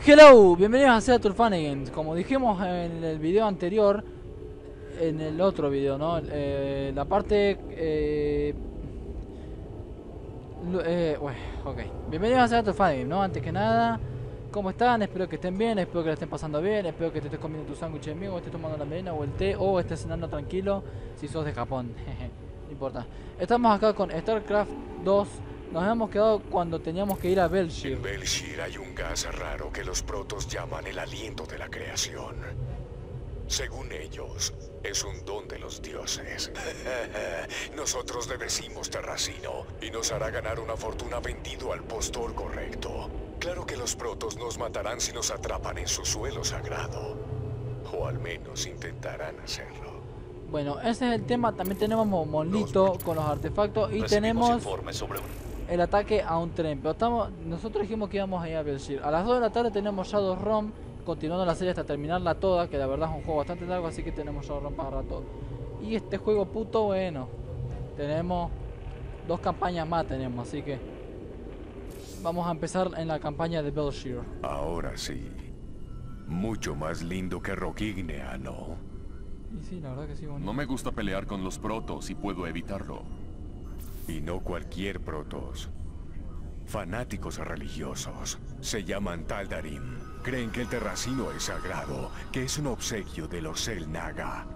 Hello, bienvenidos a Seattle Funny Games. Como dijimos en el video anterior, en el otro video, ¿no? La parte... bueno, ok. Bienvenidos a Seattle Funny Games, ¿no? Antes que nada, ¿cómo están? Espero que estén bien, espero que la estén pasando bien, espero que te estés comiendo tu sándwich de amigo, estés tomando la merienda o el té, o estés cenando tranquilo si sos de Japón. No importa. Estamos acá con StarCraft 2. Nos habíamos quedado cuando teníamos que ir a Belshir. En Belshir hay un gas raro que los protos llaman el aliento de la creación. Según ellos, es un don de los dioses. Nosotros le decimos Terracino y nos hará ganar una fortuna vendido al postor correcto. Claro que los protos nos matarán si nos atrapan en su suelo sagrado. O al menos intentarán hacerlo. Bueno, ese es el tema. También tenemos Monlito con los artefactos y tenemos el ataque a un tren. Pero nosotros dijimos que íbamos a ir a Belshir. A las 2 de la tarde tenemos Shadowrun, continuando la serie hasta terminarla toda, que la verdad es un juego bastante largo, así que tenemos Shadowrun para rato. Y este juego puto, bueno, tenemos 2 campañas más, así que vamos a empezar en la campaña de Belshir. Ahora sí, mucho más lindo que Roquignea, ¿no? Y sí, la verdad que sí, bonito. No me gusta pelear con los protos si puedo evitarlo. Y no cualquier protos. Fanáticos religiosos. Se llaman Taldarim. Creen que el Terracino es sagrado, que es un obsequio de los El Naga.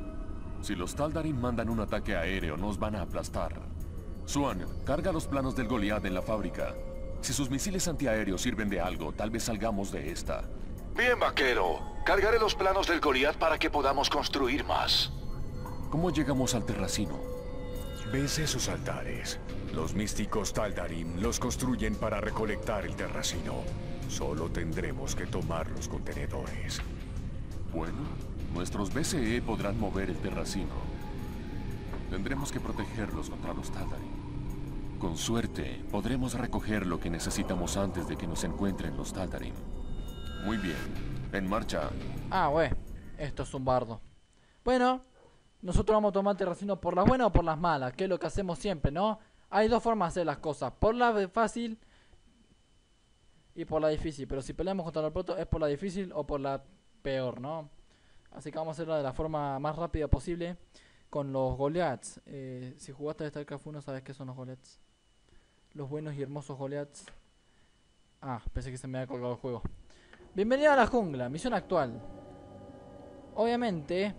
Si los Taldarim mandan un ataque aéreo, nos van a aplastar. Swan, carga los planos del Goliath en la fábrica. Si sus misiles antiaéreos sirven de algo, tal vez salgamos de esta. Bien, vaquero. Cargaré los planos del Goliath para que podamos construir más. ¿Cómo llegamos al Terracino? ¿Ves esos altares? Los místicos Taldarim los construyen para recolectar el Terracino. Solo tendremos que tomar los contenedores. Bueno, nuestros BCE podrán mover el Terracino. Tendremos que protegerlos contra los Taldarim. Con suerte, podremos recoger lo que necesitamos antes de que nos encuentren los Taldarim. Muy bien, en marcha. Ah, güey, esto es un bardo. Bueno, nosotros vamos a tomar Terracino por las buenas o por las malas, que es lo que hacemos siempre, ¿no? Hay dos formas de hacer las cosas, por la fácil y por la difícil. Pero si peleamos contra los protos es por la difícil o por la peor, ¿no? Así que vamos a hacerlo de la forma más rápida posible con los Goliaths. Si jugaste a StarCraft 1 sabes qué son los Goliaths. Los buenos y hermosos Goliaths. Ah, pensé que se me había colgado el juego. Bienvenida a la jungla, misión actual. Obviamente,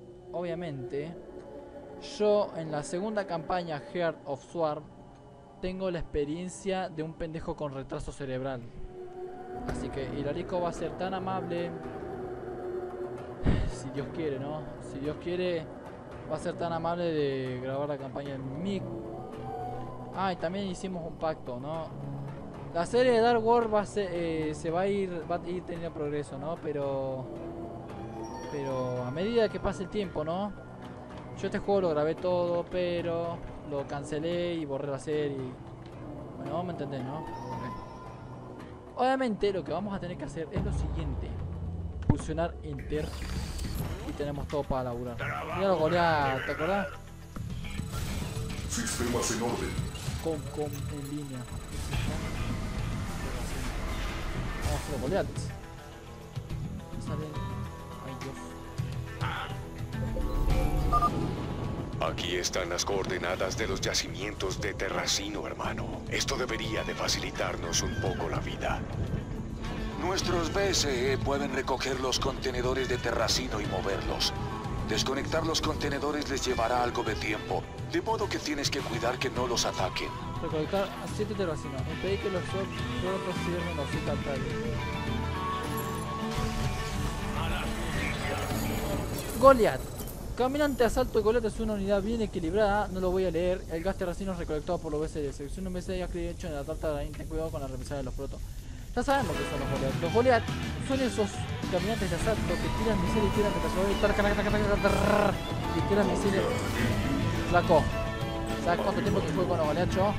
yo en la segunda campaña Heart of Swarm tengo la experiencia de un pendejo con retraso cerebral. Así que Hilarico va a ser tan amable, si Dios quiere, ¿no? Si Dios quiere, va a ser tan amable de grabar la campaña en MIG. Ah, y también hicimos un pacto, ¿no? La serie de Dark World va a ir teniendo progreso, ¿no? Pero a medida que pase el tiempo, ¿no? Yo este juego lo grabé todo, pero lo cancelé y borré la serie. Bueno, vamos a entender, ¿no? Okay. Obviamente lo que vamos a tener que hacer es lo siguiente: fusionar Enter. Y tenemos todo para laburar. Mira los Goliath, ¿te acordás? Sistemas en orden. Com en línea. Vamos a hacer los Goliath. Salen. Ay, Dios. Aquí están las coordenadas de los yacimientos de Terracino, hermano. Esto debería de facilitarnos un poco la vida. Nuestros BSE pueden recoger los contenedores de Terracino y moverlos. Desconectar los contenedores les llevará algo de tiempo, de modo que tienes que cuidar que no los ataquen. Recolectar a 7 terracinos. Impedir que los protos cierren los 7 altares. Goliath. Caminante asalto de Goliath es una unidad bien equilibrada. No lo voy a leer. El gas terracino es recolectado por los BCD. Selecciona un BCD hecho en la tarta de ten cuidado con la revisada de los protos. Ya sabemos que son los Goliath. Los Goliath son esos caminantes de asalto que tiran misiles y tiran metralladores y tiran misiles. Flaco. ¿Sabes cuánto tiempo que juego con los Goliath yo? No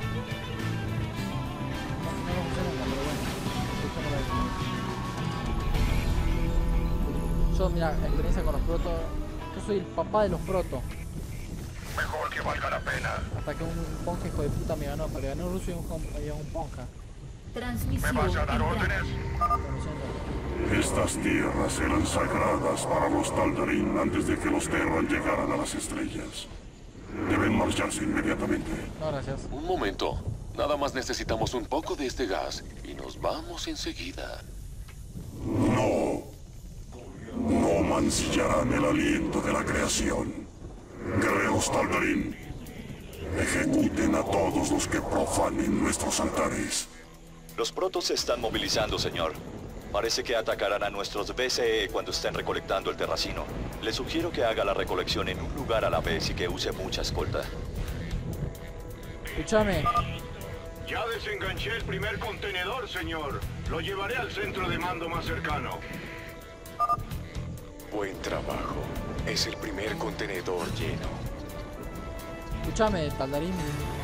me gusta nunca, pero bueno. Yo, mira, experiencia con los protos. Yo soy el papá de los protos. Mejor que valga la pena. Hasta que un ponja hijo de puta me ganó. Pero ganó un ruso y un ponja. Transmisión. ¿Me vas a dar órdenes? Estas tierras eran sagradas para los Taldarín antes de que los Terran llegaran a las estrellas. Deben marcharse inmediatamente. No, gracias. Un momento. Nada más necesitamos un poco de este gas y nos vamos enseguida. No. No mancillarán el aliento de la creación. Guerreros Taldarín, ejecuten a todos los que profanen nuestros altares. Los protos se están movilizando, señor. Parece que atacarán a nuestros BCE cuando estén recolectando el terracino. Le sugiero que haga la recolección en un lugar a la vez y que use mucha escolta. Escúchame. Ya desenganché el primer contenedor, señor. Lo llevaré al centro de mando más cercano. Buen trabajo. Es el primer contenedor lleno. Escúchame, Taldarín.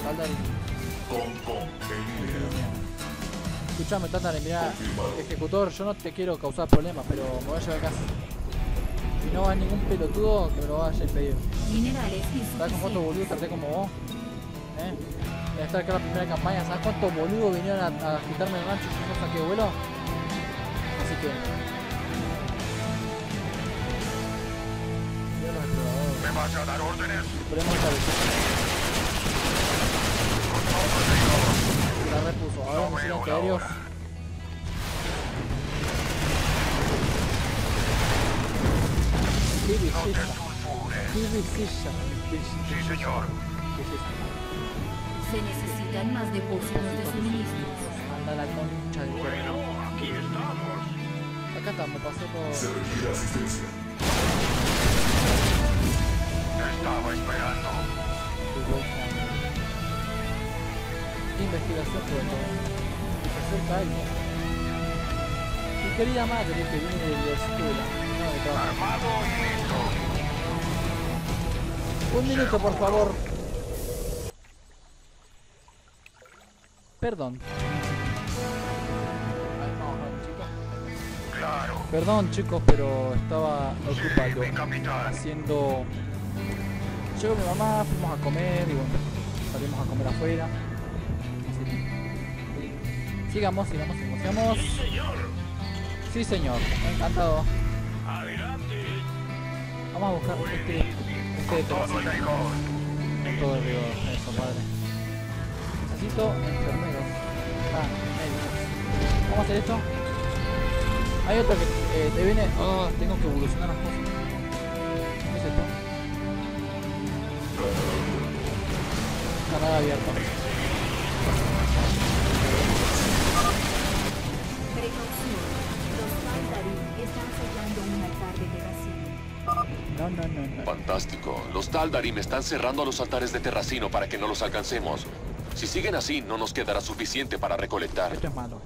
Escúchame, Taldarín, mira, ejecutor, yo no te quiero causar problemas, pero me voy a llevar a casa. Si no va ningún pelotudo, que me lo vaya a impedir. Minerales ¿Sabes con cuántos boludos traté como vos? De estar acá en la primera campaña, ¿sabes cuántos boludos vinieron a agitarme el rancho y yo saqué vuelo? Así que... ¿Me vas a dar órdenes? Esperemos esta vez. La repuso. Ahora misiles antiaéreos. Qué belleza. Qué belleza. Sí, señor. se necesitan más depósitos de suministros. Anda la concha de... Bueno, aquí estamos. Acá estamos, pasé por... Se requiere asistencia. Te estaba esperando. Investigación por todo. Y se acerca alguien. Mi querida madre que viene de la escuela. No, de trabajo. Armado y listo. Un minuto, por favor. Perdón. Claro. Perdón, chicos, pero estaba ocupado mi capitán. haciendo... Llegó mi mamá, fuimos a comer y bueno, salimos a comer afuera. Así que... Sigamos. Sí, señor. Sí, señor. Encantado. Adelante. Vamos a buscar este de Todo el rigor. con todo el rigor. Eso, padre. Necesito enfermeros. Médicos. Vamos a hacer esto. Hay otro que te viene... Oh, tengo que evolucionar las cosas. ¿Qué es esto? Canal abierto. Precaución. Los Taldarín están sellando un altar de Terracino. No. Fantástico. Los Taldarim están cerrando los altares de Terracino para que no los alcancemos. Si siguen así, no nos quedará suficiente para recolectar. Esto es malo.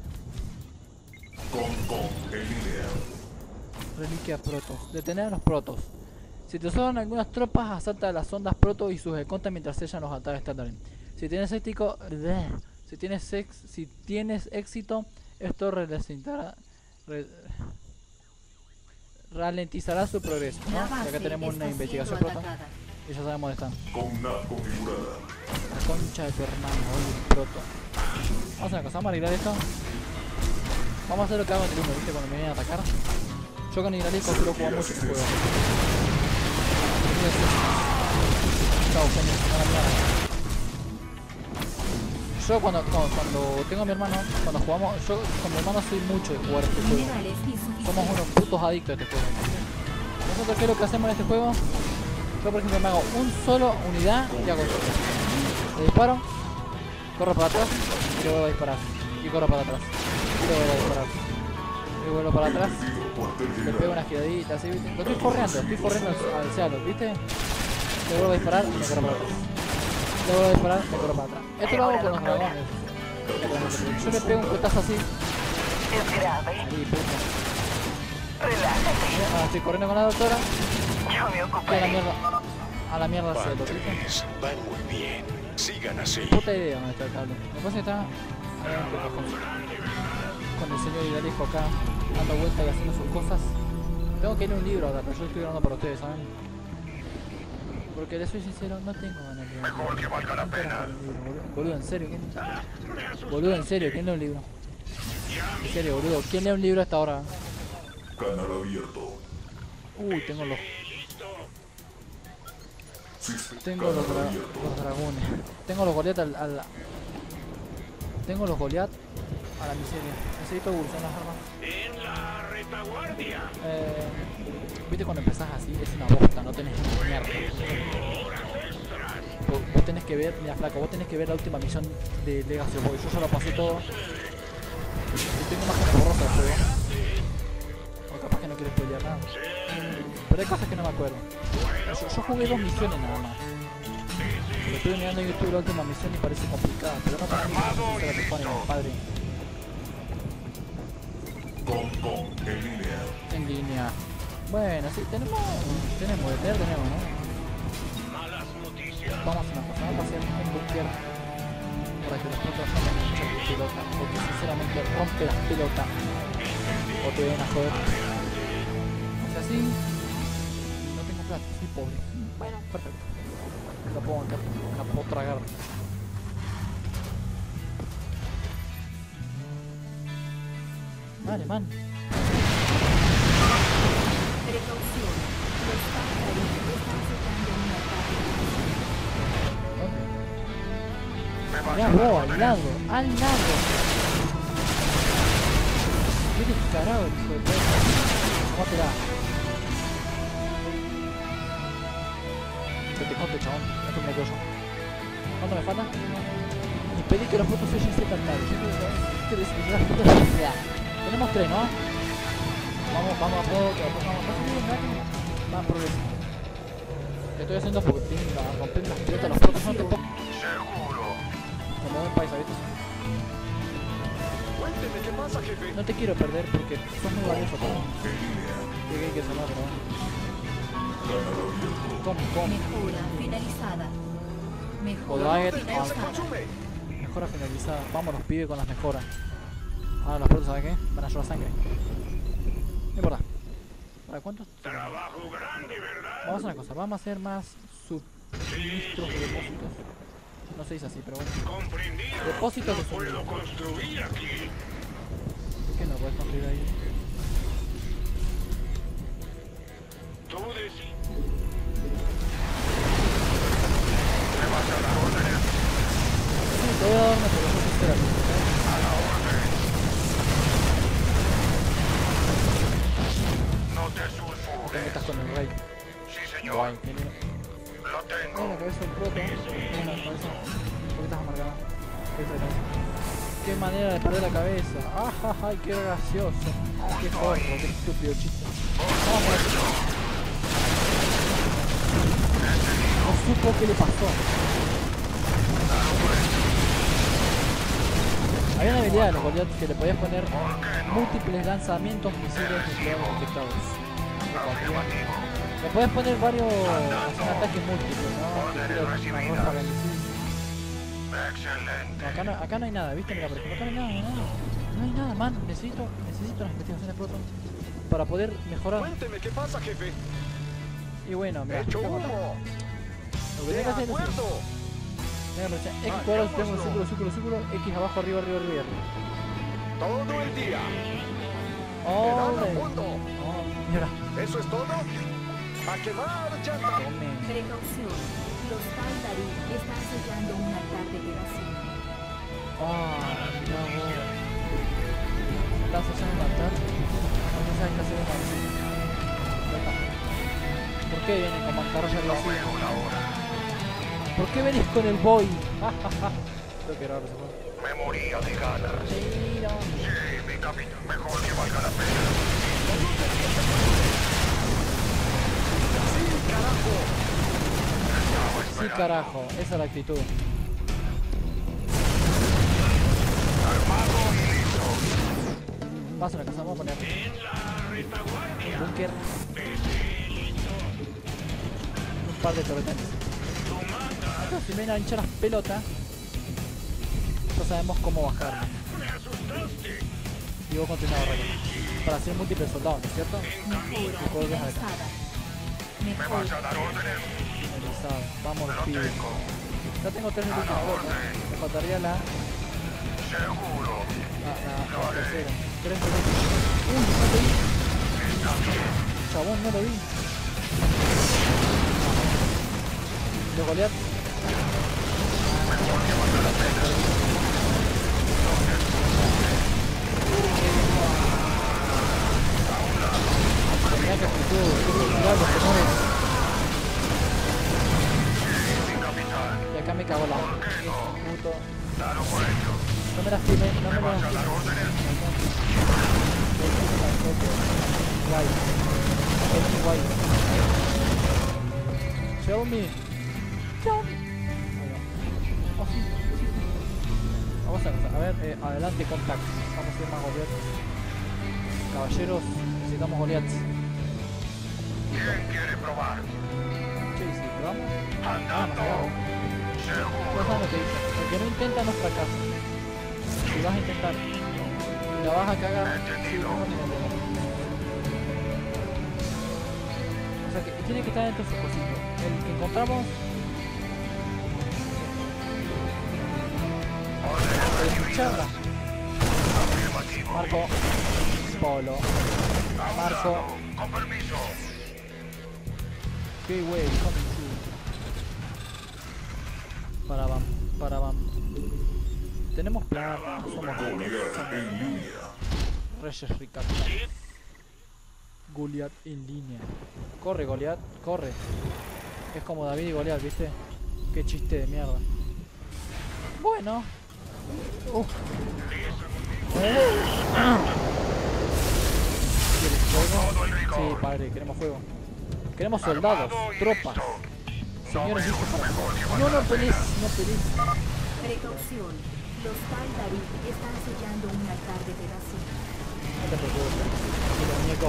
En línea. Reliquia protos. Detener a los protos. Si te sobran algunas tropas, asalta a las ondas proto y sus escoltas mientras sellan los altares Taldarim. Si tienes éxito, esto ralentizará su progreso, ¿no? La Y acá base tenemos una está investigación siendo proto. atacada. Y ya sabemos dónde están. Con NAV configurada. La concha de tu hermano, oye, proto. Vamos a hacer una cosa, vamos a arreglar esto. Vamos a hacer lo que hago en el 1, ¿viste? Cuando me vienen a atacar. Yo con Hidralisco solo juego mucho este juego. Chao, genio, a la mierda. Yo cuando tengo a mi hermano, cuando jugamos, yo con mi hermano soy mucho de jugar este juego. Minerales insuficientes. Somos unos putos adictos a este juego. Nosotros, ¿qué es lo que hacemos en este juego? Yo, por ejemplo, me hago un solo unidad y hago todo. Le disparo, corro para atrás y le vuelvo a disparar. Y corro para atrás. Y le vuelvo a disparar. Y vuelvo para atrás. Le pego una giradita así, ¿viste? Lo estoy corriendo al cielo, ¿viste? Le vuelvo a disparar y me corro para atrás. Le vuelvo a disparar y me corro para atrás. Esto lo hago con los dragones. Yo le pego un putazo así. Es grave. Ahí, puta. Relájate. Ahora estoy corriendo con la doctora. Yo me Y ocuparé. a la mierda Van cielo, ¿viste? 3. Van muy bien. Sigan así. Puta idea dónde está el cable. Me parece que está adentro, con el señor Hidralisco acá, dando vueltas y haciendo sus cosas. Tengo que ir a un libro ahora, pero yo estoy grabando para ustedes, ¿saben? Porque le soy sincero, no tengo ganas de leer. Mejor que valga la pena. Boludo, en serio, ¿quién? Boludo, en serio, ¿quién lee un libro? En serio, boludo, ¿quién lee un libro hasta ahora? Canal abierto. Tengo los Canal los abierto. dragones. Tengo los Goliath tengo los Goliath a la miseria. Necesito evolucionar las armas. En la retaguardia. Viste cuando empezás así, es una bosta, no tenés ni mierda. Vos tenés que ver, mira flaco, vos tenés que ver la última misión de Legacy of Void. Yo ya lo pasé todo. Y tengo imágenes borrosas del juego. O capaz que no quiero spoilear nada. Pero hay cosas que no me acuerdo. Yo jugué 2 misiones nada más. Lo estuve mirando en YouTube la última misión y parece complicada, pero no para mí, se la que pone mi padre. En línea. En línea. Bueno, sí, tenemos de tener, tenemos, ¿no? Malas noticias. Vamos a hacer una cosa, vamos a hacer un búnker para que los protos no me echen pelota, porque sinceramente rompe las pelotas o te ven a joder. O sea, así no tengo plata, soy pobre. Bueno, perfecto. La puedo bancar, la puedo tragar. Vale, man. Precaución. Los Taldarim están sellando una parte. Mirá, bro, al lado, al lado. Qué descarado, hijo de puta. Tómatela. Que te conte, chabón. Esto me quedo yo. ¿Cuánto me falta? Y pedí que los fotos se lleguen tarde. ¿Qué decir? Tenemos 3, ¿no? Vamos a poco, vamos progreso. Te estoy haciendo porque tengo a romper las pelotas los fotos, no te pongo. Seguro. Como un país, ¿viste? Cuénteme qué pasa, jefe. No te quiero perder porque sos muy valioso para mí. Llegué que sonar, pero bueno. ¿Cómo? Mejora finalizada. Joder, Mejora finalizada. Mejora finalizada. Vámonos, pibe, con las mejoras. Ahora los protos, ¿saben qué? Van a llorar sangre. No importa. ¿Para cuántos? Trabajo grande, ¿verdad? Vamos a hacer una cosa. Vamos a hacer más suministros de depósitos. No se dice así, pero bueno. Comprendido. Depósitos de No puedo suministros. construir aquí. ¿Por qué no puedes construir ahí? Tú decides. Sí, te voy a dar una pero espérate. No te Te sulfures. metas con el rey. Sí, señor. Guay, genial. Lo tengo. Mira la cabeza del proto. Mira la cabeza. ¿Por qué estás amargada? Cabeza de cabeza. Qué manera de perder la cabeza. Ay, qué gracioso. Qué forro, qué estúpido chiste. No supo qué le pasó. Había una habilidad de los Goliath que le podías poner múltiples lanzamientos misiles nucleares detectados. Le podías poner varios ataques múltiples, ¿no? Que tira una roja de misil. Excelente. No, acá no hay nada, ¿viste? Mira, por ejemplo, acá no hay nada, no hay nada, man. Necesito las investigaciones proto para poder mejorar. Cuénteme qué pasa, jefe. Y bueno, mira, Hecho lo que humo. tengo que hacer es acuerdo. X cuadrado, triángulo, círculo, X abajo, arriba. Todo el día. Oh, Pedal a fondo. mira. ¿Eso es todo? A quemar llanta. Tome. Precaución. Los Taldarim están sellando un altar de Terracina. Mira vos. ¿Estás haciendo un altar? No sabes qué hacer un. ¿Por qué vienen con mancarraya de la ¿Por qué venís con el boy? Creo que era ahora se fue. Me moría de ganas. Mira. Sí, mi capitán. Mejor que valga la pena. Sí, carajo. Sí, carajo, esa es la actitud. Armado y listo. Pasa una cosa, vamos a poner En la retaguardia. un búnker. Un par de torretas. Entonces, si me vienen a hinchar las pelotas, ya sabemos cómo bajar. Me asustaste. Y vos continuás barracando. Para hacer múltiples soldados, ¿no es cierto? Mejora Y poder dejar acá. finalizada. ¿Me vas a Mejora. dar órdenes? Finalizado. Vamos, pibe. Ya tengo 3 de última flota. Me faltaría la tercera. 3 de última. Uy, no lo vi. Chabón, no lo vi. ¿Los Goliath? Tenía que cuidar los tenores. Y acá me cago la puto. No me lastime, no me lastime. Guay. Guay. Xiaomi. Oh, sí. Vamos a ver, adelante contact. Vamos a ir más Goliath. Caballeros, necesitamos Goliath. ¿Quién quiere probar? Che, si probamos. Andando. Pues no te dice. El que no intenta no fracasa. Si vas a intentar y la vas a cagar, sí, no, o sea que tiene que estar dentro de su cosito. El que encontramos. Charla. Marco. Polo. Marco. Con permiso. Qué wey, para bam. Tenemos plan, somos Reyes Ricardo. Goliath en línea. Corre, Goliath, corre. Es como David y Goliath, ¿viste? Qué chiste de mierda. Bueno. ¿Quieres fuego? Sí, padre, queremos fuego. Queremos soldados, tropas. Señores, listos para... No pelees, no pelees. Precaución. Los Tal'Darim están sellando un altar de terracina. No te preocupes. Mira, muñeco.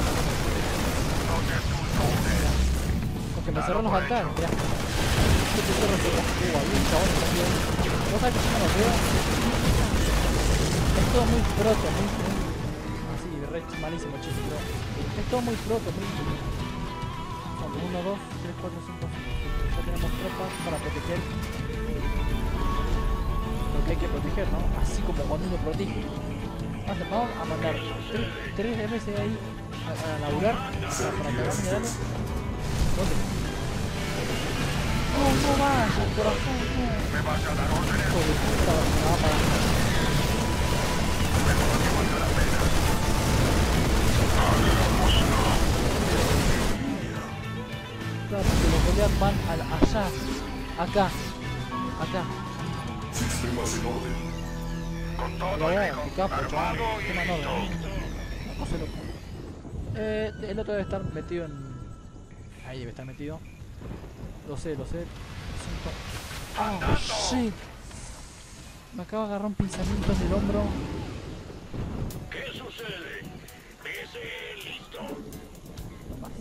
Porque me cerró los altares, mirá. Yo te cierro ese casco, había un chabón que salió. ¿Vos sabés que yo no lo veo? Es todo muy proto, muy... Así, re malísimo, chiste, pero... Es todo muy proto, muy... Son 1, 2, 3, 4, 5, 5. Ya tenemos tropas para proteger lo que hay que proteger, ¿no? Así como cuando uno protege. Vamos a mandar 3 MS ahí a laburar para cargar minerales. ¿Dónde? No vayas, corazón, no. Me vas a dar órdenes. Hijo de puta, me va a pagar. Mejor que valga la pena. Claro, porque los Goliath van allá, acá. Sistemas en orden. Con todo No, el qué capo, armado chaval. y Qué manobra. listo. No sé loco. El otro debe estar metido en... Ahí debe estar metido. Lo sé. Lo siento. Oh, shit. Me acabo de agarrar un pinzamiento en el hombro. ¿Qué sucede? Dice listo. No más.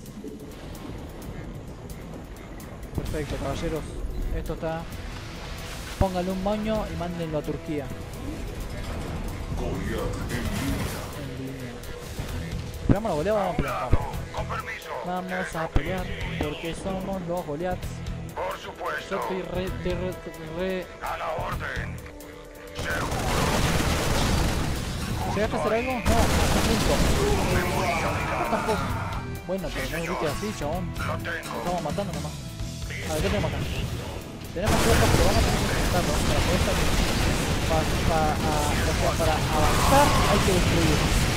Perfecto, caballeros. Esto está... Pónganle un moño y mándenlo a Turquía. Goliath en línea. En línea. Esperamos la Goliath, vamos a pelear. Con permiso. Vamos a pelear porque somos los Goliaths. Por Yo supuesto. estoy re... A la orden. Seguro. ¿Llegaste a hacer algo? No, tampoco. Bueno, pero no grites así, chabón. Lo tengo. Estamos matando nomás. A ver, ¿qué tenemos acá? Tenemos tropas que van a tener que enfrentarnos para poder salir. Para avanzar hay que destruir.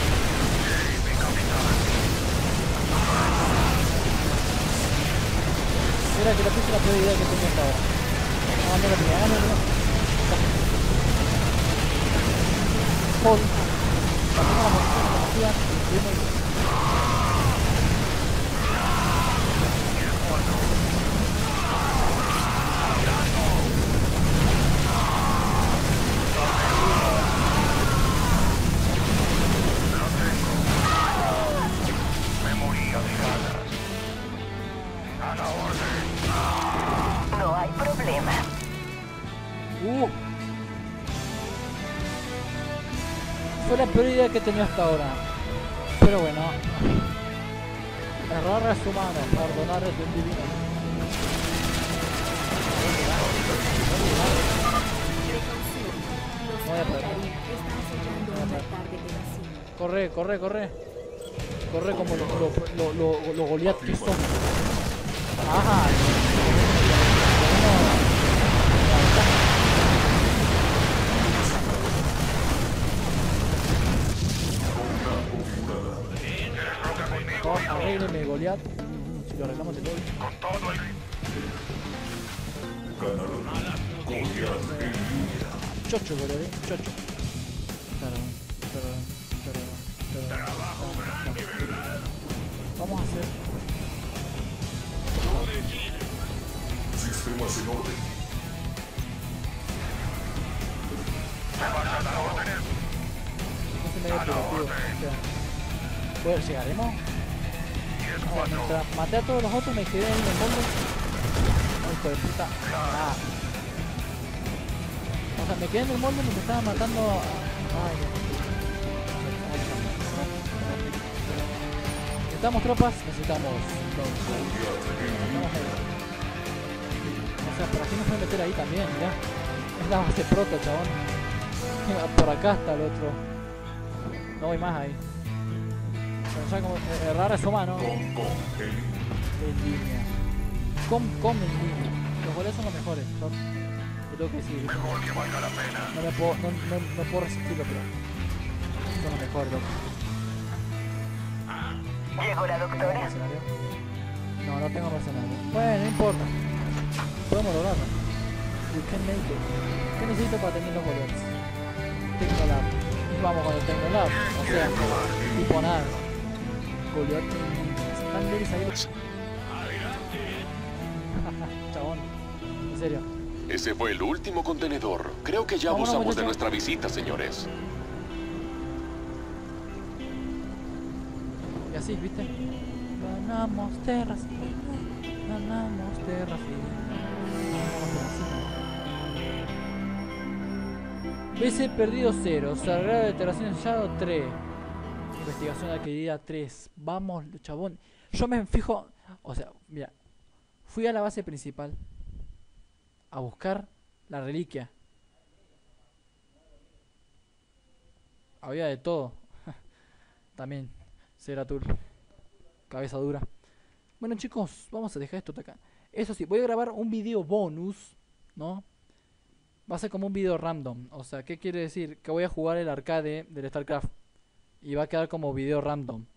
Era que la puse la peor idea que tenía hasta ahora. Vamos a la primera, no. Joder. Pasamos la munición y destruimos. No hay problema. Fue la peor idea que he tenido hasta ahora. Pero bueno. Errores humanos, perdonar es un divino. No voy a perder. Están sellando un altar de Terracino. Corre, corre, corre. Corre como los Goliath que son. Ajá. Arrégleme Goliath. Si lo arreglamos te doy. Con todo el... Chocho, Goliath, chocho. Vamos a hacer. Sistemas en orden. No se me dé pelotudo. Pues, ¿llegaremos? Mientras maté a todos los otros me quedé ahí en el molde. Oh, hijo de puta. Ah. O sea, me quedé en el molde mientras estaba matando a... Ay, necesitamos tropas, necesitamos... O sea, por aquí nos pueden meter ahí también, mirá. Es la base proto, chabón. Por acá está el otro. No voy más ahí. O sea, como errar es humano. En línea. Com en línea. Los goles son los mejores. Te tengo que decir. Mejor que valga la pena. No puedo resistirlo, pero son los mejores, loco. ¿Llegó la doctora? ¿Mercenario? No, no tengo mercenario. Bueno, no importa. Podemos lograrlo. We can make it. ¿Qué necesito para tener los goles? Tecnolab. Y vamos con el Tecnolab. O sea, tipo nada. Goliath. Están delis ahí. Chabón. En serio. Ese fue el último contenedor. Creo que ya Vámonos, abusamos de muchachos. nuestra visita, señores. Y así, ¿viste? Ganamos terras. Ganamos terras. BC perdido 0. Sagrado de Terracino sellado 3. Investigación adquirida 3. Vamos, chabón. Yo me fijo. O sea, mira. Fui a la base principal a buscar la reliquia. Había de todo. También. Seratul. Cabeza dura. Bueno, chicos, vamos a dejar esto acá. Eso sí, voy a grabar un video bonus, ¿no? Va a ser como un video random. O sea, ¿qué quiere decir? Que voy a jugar el arcade del StarCraft. Y va a quedar como video random.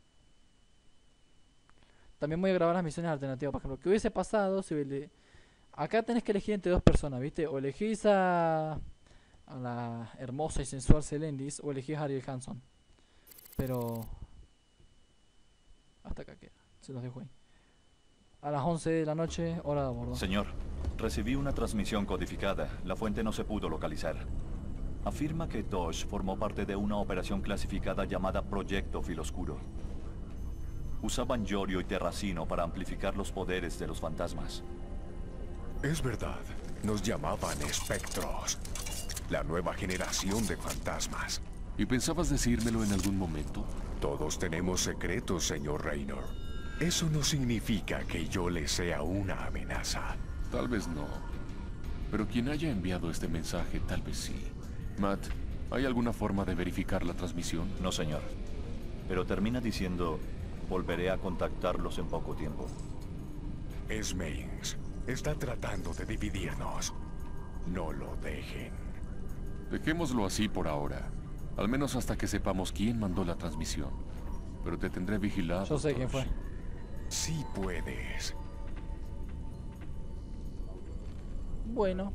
También voy a grabar las misiones alternativas. Por ejemplo, ¿qué hubiese pasado si... Acá tenés que elegir entre dos personas, ¿viste? O elegís a la hermosa y sensual Selendis, o elegís a Ariel Hanson. Pero... hasta acá queda. Se los dejo ahí. A las 11 de la noche, hora de abordo. Señor, recibí una transmisión codificada. La fuente no se pudo localizar. Afirma que Tosh formó parte de una operación clasificada llamada Proyecto Filoscuro. Usaban Yorio y Terracino para amplificar los poderes de los fantasmas. Es verdad, nos llamaban espectros. La nueva generación de fantasmas. ¿Y pensabas decírmelo en algún momento? Todos tenemos secretos, señor Raynor. Eso no significa que yo le sea una amenaza. Tal vez no. Pero quien haya enviado este mensaje, tal vez sí. Matt, ¿hay alguna forma de verificar la transmisión? No, señor. Pero termina diciendo, volveré a contactarlos en poco tiempo. Es Mainz. Está tratando de dividirnos. No lo dejen. Dejémoslo así por ahora. Al menos hasta que sepamos quién mandó la transmisión. Pero te tendré vigilado. Yo sé quién Tosh. fue. Sí puedes. Bueno.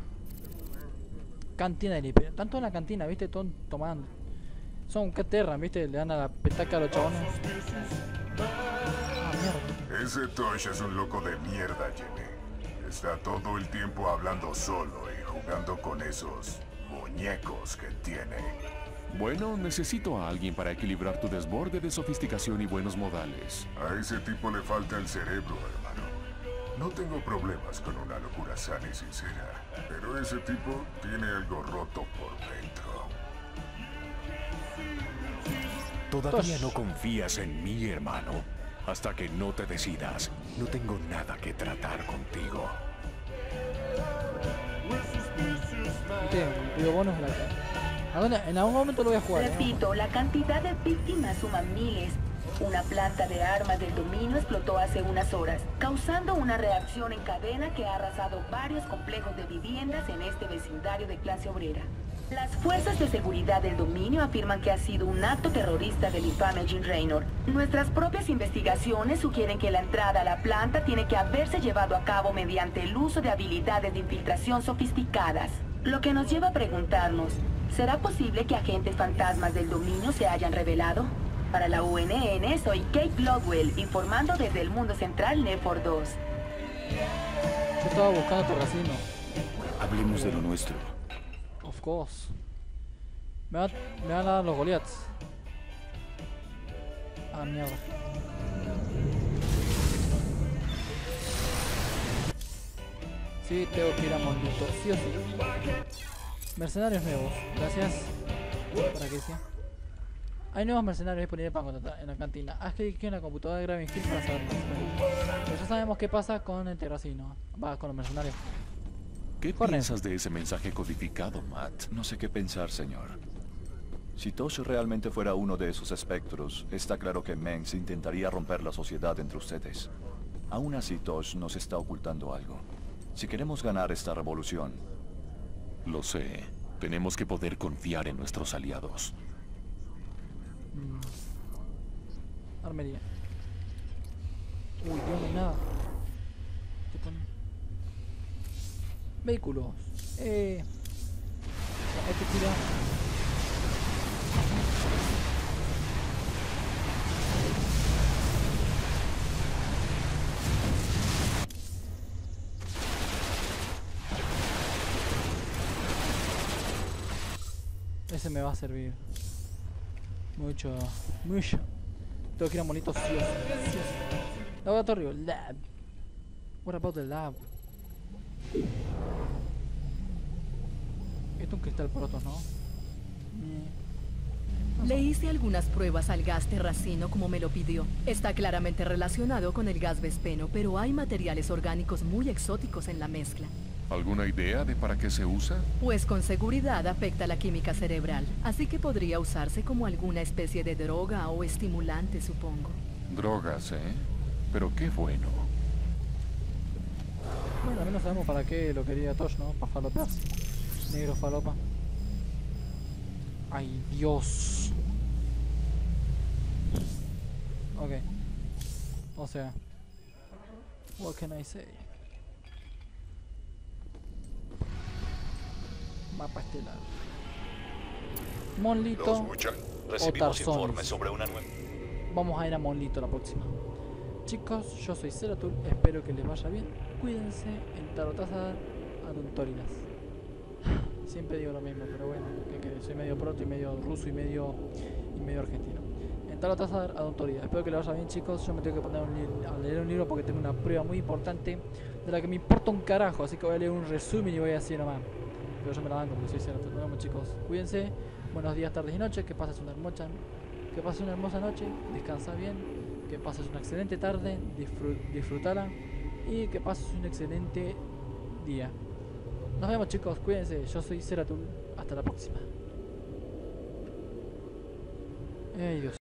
Cantina de Lipe. Tanto en la cantina, ¿viste? Todos tomando. Son caterran, ¿viste? Le dan a la petaca a los chabones. Ah, mierda. Ese Tosh es un loco de mierda, Jenny. Está todo el tiempo hablando solo y jugando con esos muñecos que tiene. Bueno, necesito a alguien para equilibrar tu desborde de sofisticación y buenos modales. A ese tipo le falta el cerebro, hermano. No tengo problemas con una locura sana y sincera, pero ese tipo tiene algo roto por dentro. ¿Todavía Tosh. no confías en mí, hermano? Hasta que no te decidas, no tengo nada que tratar contigo. ¿Viste? Digo, bonus gratis. En algún momento lo voy a jugar. Repito, la cantidad de víctimas suma miles. Una planta de armas del dominio explotó hace unas horas, causando una reacción en cadena que ha arrasado varios complejos de viviendas en este vecindario de clase obrera. Las fuerzas de seguridad del dominio afirman que ha sido un acto terrorista del infame Jim Raynor. Nuestras propias investigaciones sugieren que la entrada a la planta tiene que haberse llevado a cabo mediante el uso de habilidades de infiltración sofisticadas. Lo que nos lleva a preguntarnos, ¿será posible que agentes fantasmas del dominio se hayan revelado? Para la UNN, soy Kate Blodwell, informando desde el mundo central Nefor 2. Yo estaba buscando Terracino. Hablemos de lo nuestro. Of course. Me van a dar los Goliaths. Ah, mierda. Sí, tengo que ir a Mondito, sí o sí. Mercenarios nuevos, gracias. ¿Para qué sea? Hay nuevos mercenarios disponibles para contratar en la cantina. Haz clic en la computadora de Graving Hill para saber más. Pero ya sabemos qué pasa con el Terracino. Va, con los mercenarios. ¿Qué piensas de ese mensaje codificado, Matt? No sé qué pensar, señor. Si Tosh realmente fuera uno de esos espectros, está claro que Mengsk intentaría romper la sociedad entre ustedes. Aún así, Tosh nos está ocultando algo. Si queremos ganar esta revolución... Lo sé. Tenemos que poder confiar en nuestros aliados. Armería. Uy, Dios, no hay nada. Vehículos. Hay que tirar. Ese me va a servir. Mucho. Tengo que ir a monitos sí o sí. Laboratorio, lab. What about the lab? Esto es un cristal protos, ¿no? Le hice algunas pruebas al gas terracino como me lo pidió. Está claramente relacionado con el gas vespeno, pero hay materiales orgánicos muy exóticos en la mezcla. ¿Alguna idea de para qué se usa? Pues con seguridad afecta la química cerebral, así que podría usarse como alguna especie de droga o estimulante, supongo. Drogas, ¿eh? Pero qué bueno. Bueno, al menos sabemos para qué lo quería Tosh, ¿no? Para falopear. Negro falopa. Ay, Dios. Ok. O sea. What can I say? Mapa estelar. Monlito o Recibimos Tarsonis. informes sobre una nueva... Vamos a ir a Monlito la próxima. Chicos, yo soy Zeratul, espero que les vaya bien. Cuídense en Tarotazar Aduntorinas. Siempre digo lo mismo, pero bueno, ¿qué querés? Soy medio proto y medio ruso y medio argentino. En Tarotazar Aduntorinas. Espero que les vaya bien, chicos. Yo me tengo que poner a leer un libro porque tengo una prueba muy importante de la que me importa un carajo, así que voy a leer un resumen y voy así nomás. Pero yo me la banco porque soy Zeratul. Nos vemos, chicos. Cuídense. Buenos días, tardes y noches. Que pases una hermosa noche. Descansa bien. Que pases una excelente tarde, disfrutala y que pases un excelente día. Nos vemos, chicos, cuídense. Yo soy Zeratul. Hasta la próxima. Ay, Dios.